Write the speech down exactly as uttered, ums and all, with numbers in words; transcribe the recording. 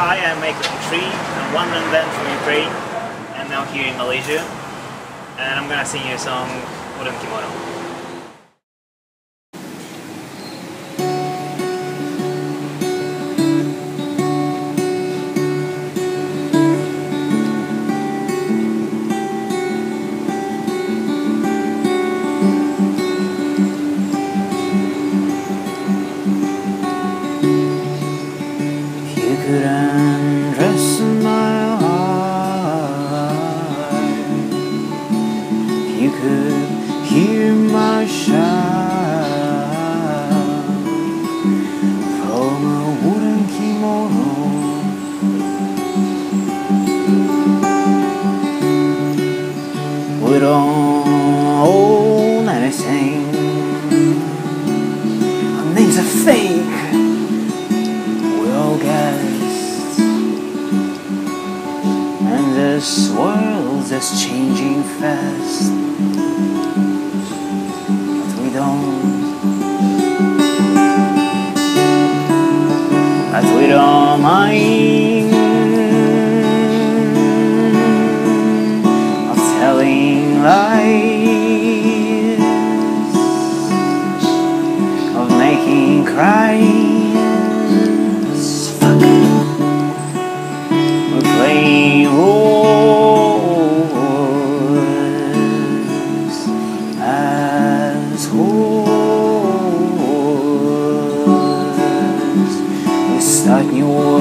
Thai, I make three, and one and then from Ukraine, and now here in Malaysia. And I'm gonna sing you a song, Wooden Kimono. You could undress my heart, you could hear my shout from a wooden kimono. We don't own anything, our names are fake, we're all guests, and this world is changing fast. But we don't, but we don't mind of telling lies, of making cries. Fuck it. We're playing roles as whores. We start new